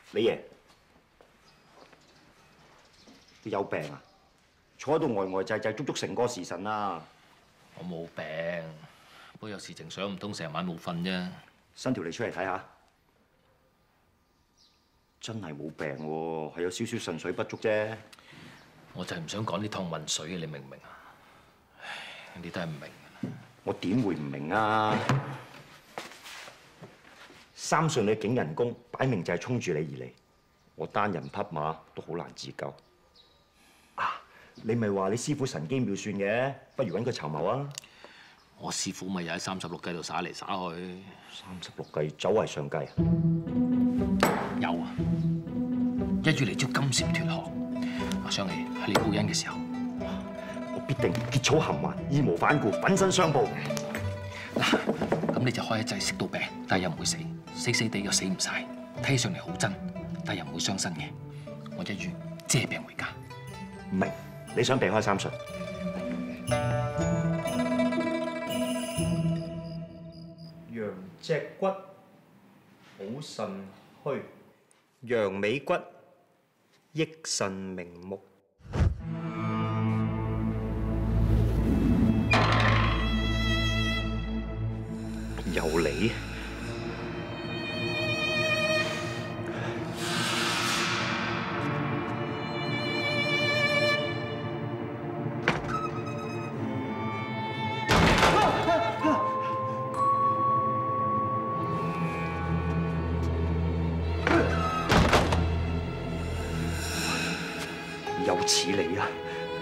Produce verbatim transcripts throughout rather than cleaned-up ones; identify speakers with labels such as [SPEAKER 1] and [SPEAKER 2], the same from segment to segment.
[SPEAKER 1] 李爺，你有病啊？坐喺度呆呆滯滯，足足成個時辰啦。
[SPEAKER 2] 我冇病，不過有時淨想唔通成晚冇瞓啫。
[SPEAKER 1] 伸條脷出嚟睇下，真係冇病喎，係有少少腎水不足啫。
[SPEAKER 2] 我就係唔想講啲湯混水嘅，你明唔明啊？唉，你都係唔明嘅。
[SPEAKER 1] 我點會唔明啊？三信你景仁宮擺明就係衝住你而嚟，我單人匹馬都好難自救。啊！你咪話你師傅神機妙算嘅，不如揾佢籌謀啊！
[SPEAKER 2] 我師傅咪又喺三十六計度耍嚟耍去。
[SPEAKER 1] 三十六計走為上計。
[SPEAKER 2] 有啊！一於嚟招金蟬脫殼。我想起喺你報恩嘅時候，
[SPEAKER 1] 我必定結草含環，義無反顧，奮身相報。
[SPEAKER 2] 嗱，咁你就開一劑食到病，但係又唔會死，死死地又死唔晒，睇上嚟好真，但係又唔會傷身嘅。我一於借病回家。
[SPEAKER 1] 唔明，你想避開三術？
[SPEAKER 3] 羊脊骨好腎虛，
[SPEAKER 1] 羊尾骨益腎明目。有你？有似你啊！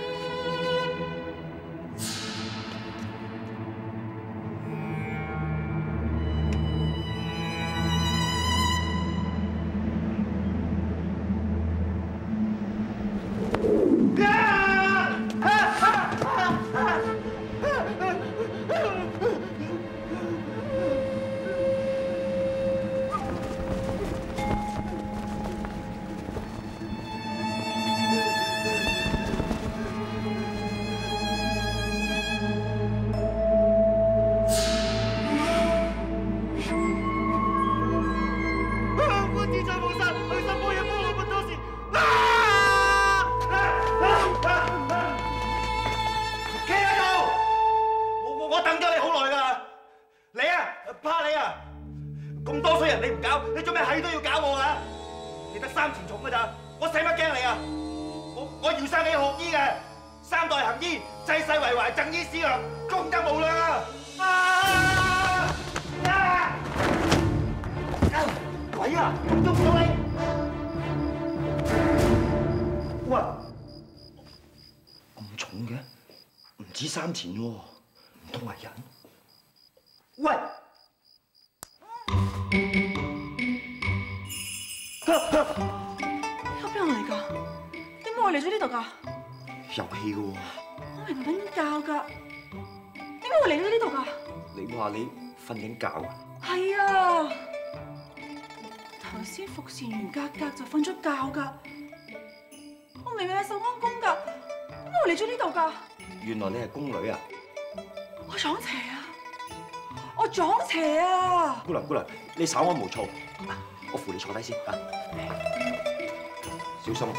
[SPEAKER 1] 三錢喎，唔通係人？喂！
[SPEAKER 4] 有邊個嚟㗎？點解會嚟咗呢度㗎？
[SPEAKER 1] 遊戲嘅喎。
[SPEAKER 4] 我明明瞓緊覺㗎，點解會嚟咗呢度㗎？
[SPEAKER 1] 你話你瞓緊覺啊？係
[SPEAKER 4] 啊！頭先服侍完格格就瞓咗覺㗎。我明明係壽安宮㗎，點解會嚟咗呢度㗎？
[SPEAKER 1] 原來你係宮女啊！
[SPEAKER 4] 我撞邪啊！我撞邪啊！
[SPEAKER 1] 姑娘姑娘，你稍安毋躁，我扶你坐低先啊！小心，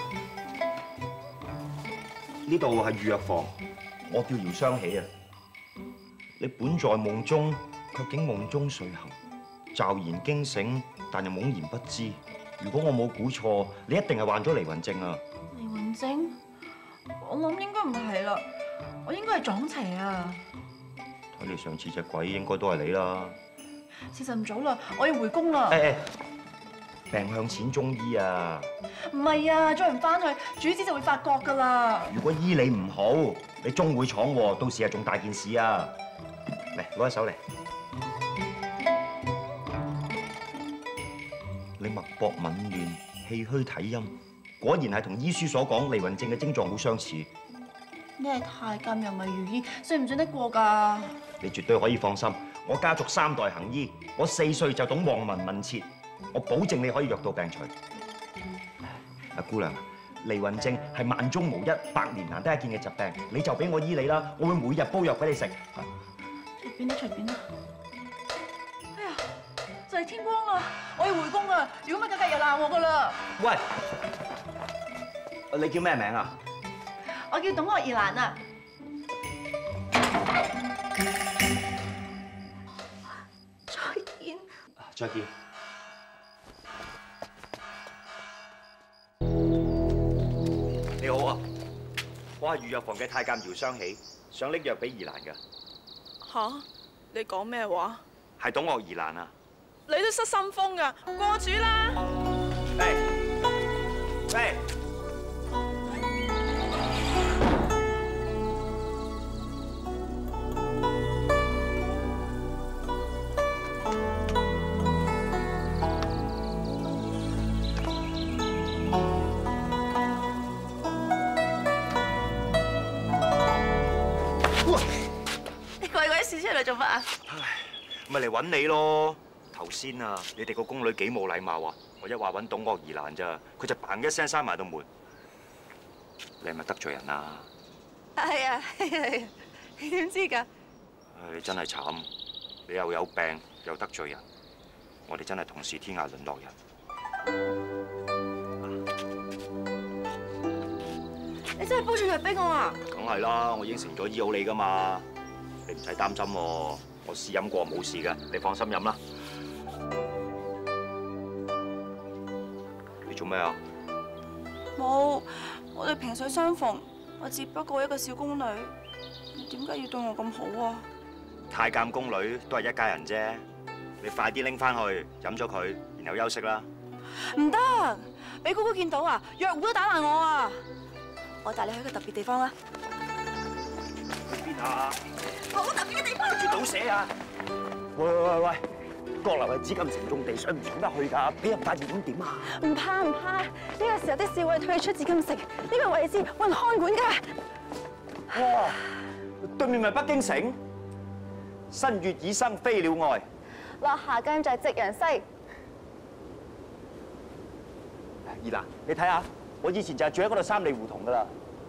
[SPEAKER 1] 呢度係御藥房，我叫姚雙喜啊！你本在夢中，卻竟夢中睡行，驟然驚醒，但又懵然不知。如果我冇估錯，你一定係患咗離魂症啊！
[SPEAKER 4] 離魂症？我諗應該唔係啦。我應該係撞邪啊！
[SPEAKER 1] 睇你上次隻鬼應該都係你啦。
[SPEAKER 4] 時辰唔早啦，我要回宮啦。
[SPEAKER 1] 誒誒，病向淺中醫啊！
[SPEAKER 4] 唔係啊，再唔翻去，主子就會發覺㗎啦。
[SPEAKER 1] 如果醫你唔好，你終會闖禍，到時係仲大件事啊！嚟，攞一手嚟。你脈搏紊亂，氣虛體陰，果然係同醫書所講離魂症嘅症狀好相似。
[SPEAKER 4] 你係太監又唔係御醫，信唔信得過㗎？
[SPEAKER 1] 你絕對可以放心，我家族三代行醫，我四歲就懂望聞問切，我保證你可以藥到病除。阿姑娘，離魂症係萬中無一、百年難得一見嘅疾病，你就俾我醫你啦，我會每日煲藥俾你食。
[SPEAKER 4] 隨便啦，隨便啦。哎呀， 就係天光啦，我要回宮啊！如果唔係，格格又鬧我噶啦。
[SPEAKER 1] 喂，你叫咩名啊？
[SPEAKER 4] 我叫董樂怡蘭啊。再見。
[SPEAKER 1] 再見。你好啊，我係御藥房嘅太監姚雙喜，想拎藥俾怡蘭㗎。
[SPEAKER 5] 吓？你講咩話？
[SPEAKER 1] 係董樂怡蘭啊！
[SPEAKER 5] 你都失心瘋噶，過主啦！
[SPEAKER 1] 喂喂！
[SPEAKER 4] 你鬼鬼祟祟嚟做乜啊？
[SPEAKER 1] 咪嚟揾你咯！頭先啊，你哋個宮女幾冇禮貌啊！我一話揾董樂怡蘭咋，佢就嘭一聲閂埋道門。你係咪得罪人啊？
[SPEAKER 4] 係啊係啊，你點知㗎？
[SPEAKER 1] 唉，你真係慘！你又有病又得罪人，我哋真係同是天涯淪落人。
[SPEAKER 4] 你真係煲咗藥俾我啊？
[SPEAKER 1] 梗係啦，我應承咗醫好你㗎嘛，你唔使擔心喎，我試飲過冇事㗎，你放心飲啦。你做咩啊？
[SPEAKER 4] 冇，我哋萍水相逢，我只不過一個小宮女，你點解要對我咁好啊？
[SPEAKER 1] 太監宮女都係一家人啫，你快啲拎翻去飲咗佢，然後休息啦。
[SPEAKER 4] 唔得，俾姑姑見到啊，藥壺都打爛我啊！我帶你去一個特別地方啦。
[SPEAKER 1] 去邊啊？
[SPEAKER 4] 好特別嘅地方。
[SPEAKER 1] 住倒瀉啊！喂喂喂喂，閣樓係紫禁城重地，上唔上得去㗎？俾人發現咁點啊？
[SPEAKER 4] 唔怕唔怕，呢個時候啲侍衛退出紫禁城，呢個位置揾看管㗎。
[SPEAKER 1] 哇！對面咪北京城？新月已生飛鳥外，
[SPEAKER 4] 落下姜在夕陽西。
[SPEAKER 1] 怡蘭，你睇下，我以前就係住喺嗰度三里胡同㗎啦。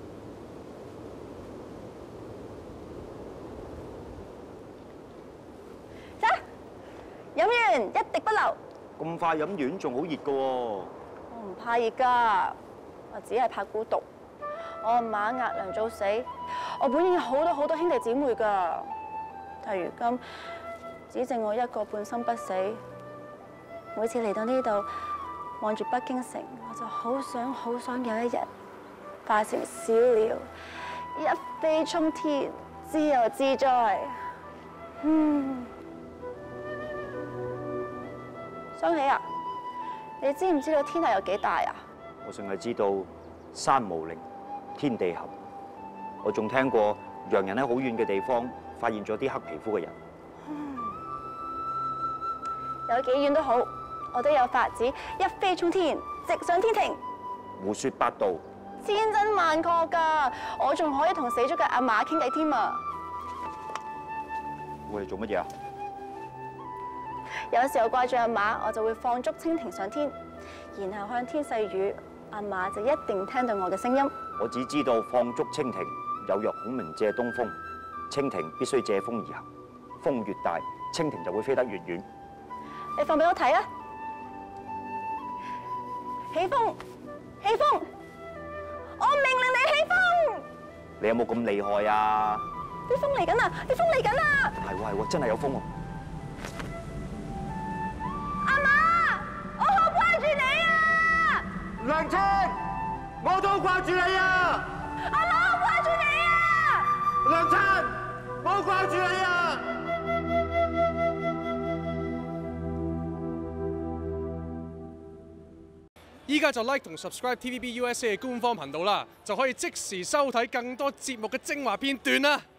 [SPEAKER 4] 飲完一滴不留。
[SPEAKER 1] 咁快飲完，仲好熱㗎喎。
[SPEAKER 4] 我唔怕熱㗎，我只係怕孤獨。我阿媽額娘早死，我本應有好多好多兄弟姊妹㗎，但如今只剩我一個半生不死。每次嚟到呢度，望住北京城，我就好想好想有一日化成小鳥，一飛沖天，自由自在。嗯。雙喜啊，你知唔知道天下有幾大啊？
[SPEAKER 1] 我淨係知道山無陵，天地合。我仲聽過洋人喺好遠嘅地方發現咗啲黑皮膚嘅人。
[SPEAKER 4] 嗯、有幾遠都好，我都有法子一飛沖天，直上天庭。
[SPEAKER 1] 胡說八道！
[SPEAKER 4] 千真萬確㗎，我仲可以同死咗嘅阿嫲傾偈添啊！
[SPEAKER 1] 我哋做乜嘢啊？
[SPEAKER 4] 有時候掛住阿嫲，我就會放竹蜻蜓上天，然後向天細語，阿嫲就一定聽到我嘅聲音。
[SPEAKER 1] 我只知道放竹蜻蜓，有若孔明借東風，蜻蜓必須借風而行，風越大，蜻蜓就會飛得越遠。
[SPEAKER 4] 你放俾我睇啊！起風，起風，我命令你起風！
[SPEAKER 1] 你有冇咁厲害啊？
[SPEAKER 4] 啲風嚟緊啊！啲風嚟緊啊！
[SPEAKER 1] 係喎係喎，真係有風喎！娘親，我都掛住你啊！
[SPEAKER 4] 阿媽，我掛住你啊！
[SPEAKER 1] 娘親，我掛住你啊！
[SPEAKER 6] 依家就 like 同 subscribe T V B U S A 嘅官方頻道啦，就可以即時收睇更多節目嘅精華片段啦！